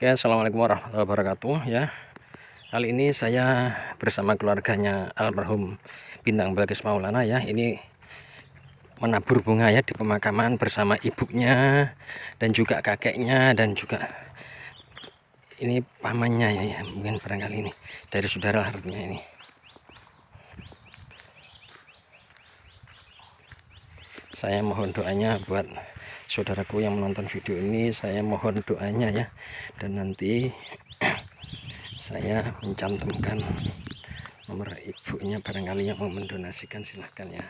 Oke, assalamualaikum warahmatullahi wabarakatuh ya. Kali ini saya bersama keluarganya almarhum Bintang Balkis Maulana ya. Ini menabur bunga ya di pemakaman bersama ibunya dan juga kakeknya dan juga ini pamannya ini ya. Mungkin barangkali ini dari saudara artinya ini. Saya mohon doanya buat saudaraku yang menonton video ini, saya mohon doanya ya. Dan nanti saya mencantumkan nomor ibunya, barangkali yang mau mendonasikan silahkan ya.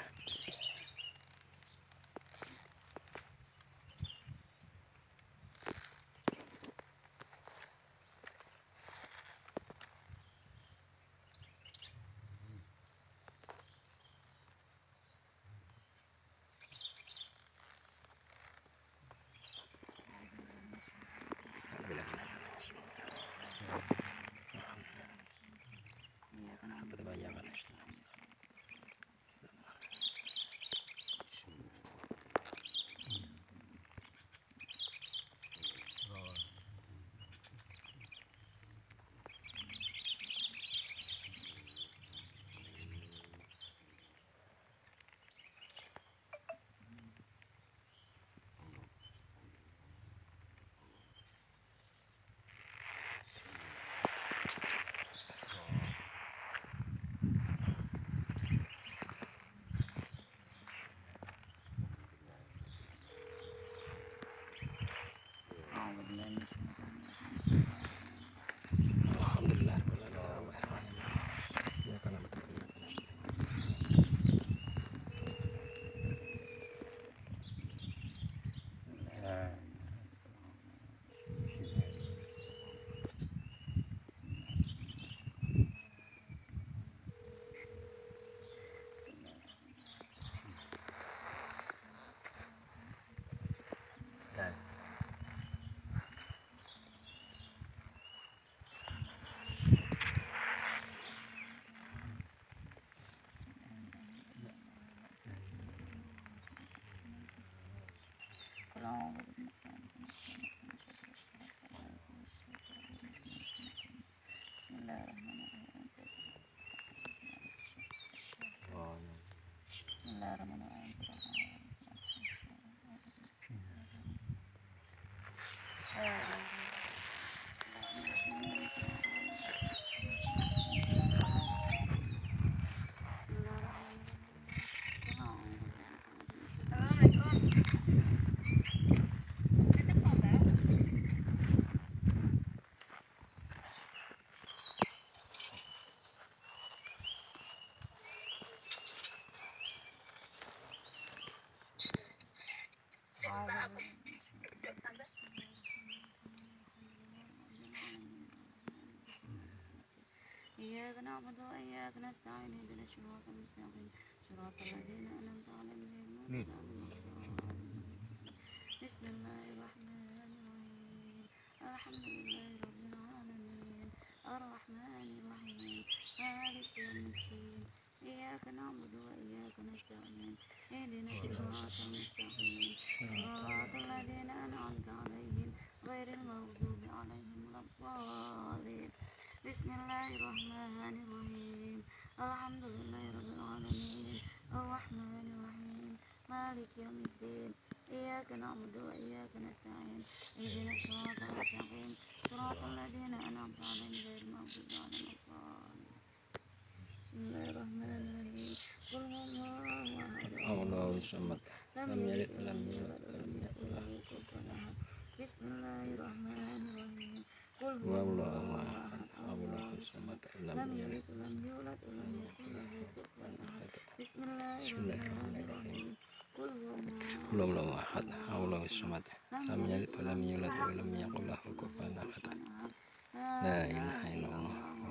Alhamdulillah. إياك نعبد وإياك نستعين اهدنا الصراط المستقيم صراط الذين أنعمت عليهم غير المغضوب عليهم. بسم الله الرحمن الرحيم الحمد لله رب العالمين الرحمن الرحيم مالك يوم الدين إياك نعبد وإياك نستعين اهدنا الصراط المستقيم صراط الذين أنعمت عليهم غير المغضوب عليهم ولا الضالين. بسم الله الرحمن الرحيم الحمد لله رب العالمين الرحمن الرحيم مالك يوم الدين إياك نعبد وإياك نستعين اهدنا الصراط المستقيم صراط الذين أنعمت عليهم غير المغضوب عليهم ولا الضالين. بسم الله الرحمن الرحيم قل هو الله أحد الله الصمد لم يلد ولم يولد ولم يكن له كفوا أحد. بسم الله الرحمن الرحيم قل هو الله أحد الله الصمد لم يلد ولم يولد ولم يكن له كفوا أحد. بسم الله الرحمن الرحيم قل هو الله أحد الله الصمد لم يلد ولم يولد ولم يكن له كفوا أحد. لا إله إلا الله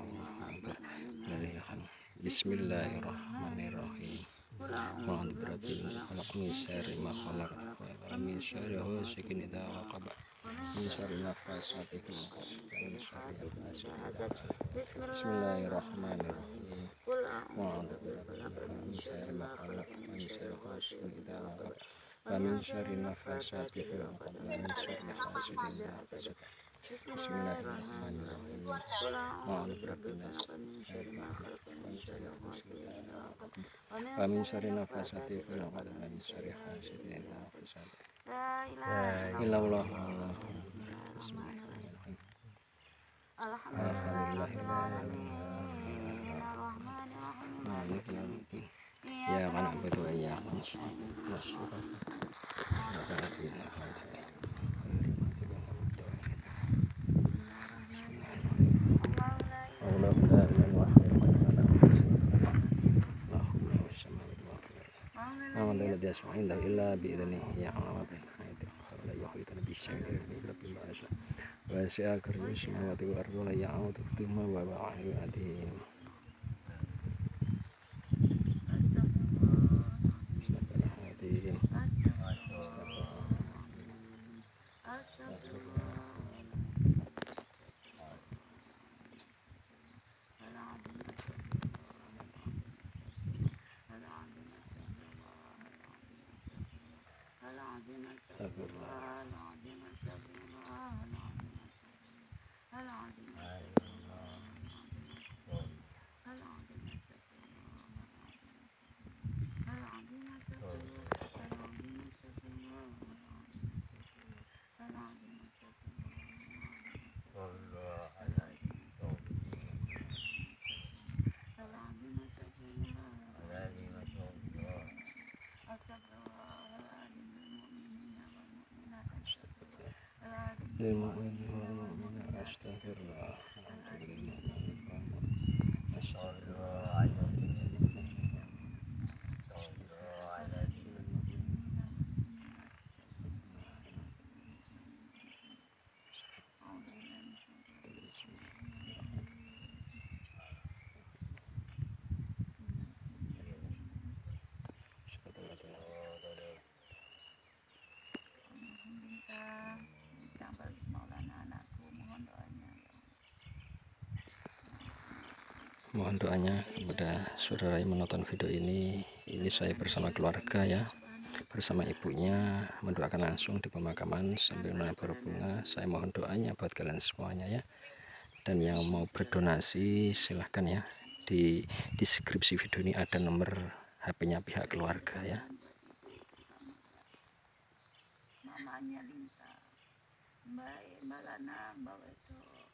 بسم الله الرحمن الرحيم قل أعوذ برب الفلق من شر ما خلق ومن شر غاسق إذا وقب من شر النفاثات في العقد ومن شر حاسد. بسم الله الرحمن الرحيم قل أعوذ برب الفلق من شر ما خلق ومن شر غاسق إذا وقب ومن شر النفاثات في العقد ومن شر حاسد إذا حسد. Bismillahirrahmanirrahim. Qul a'udzu birabbil falaq min syarri ma khalaq min syarri ghasidin idza waqab wa min syarri nafasati fil 'uqad wa min syarri hasidin idza hasad. La ilaha Illallah. Bismillahirrahmanirrahim. Alhamdulillahirabbil alamin. Arrahmanir rahim. Maliki yaumiddin. Iyyaka na'budu wa iyyaka nasta'in. الذي يسمع عنده إلا بإذنه يعلم ما بين أيديهم ولا يحيطون بشيء من علمه إلا بما شاء وسع كرسيه السماوات والأرض ولا يعوده حفظهما وهو العلي العظيم. للمؤمنين والمؤمنات أستغفر الله Mohon doanya kepada saudara yang menonton video ini. Ini saya bersama keluarga ya, bersama ibunya mendoakan langsung di pemakaman sambil menabur bunga. Saya mohon doanya buat kalian semuanya ya. Dan yang mau berdonasi silahkan ya, di deskripsi video ini ada nomor HP-nya pihak keluarga ya. Mamanya Linta, Mbak Lana, Mbak itu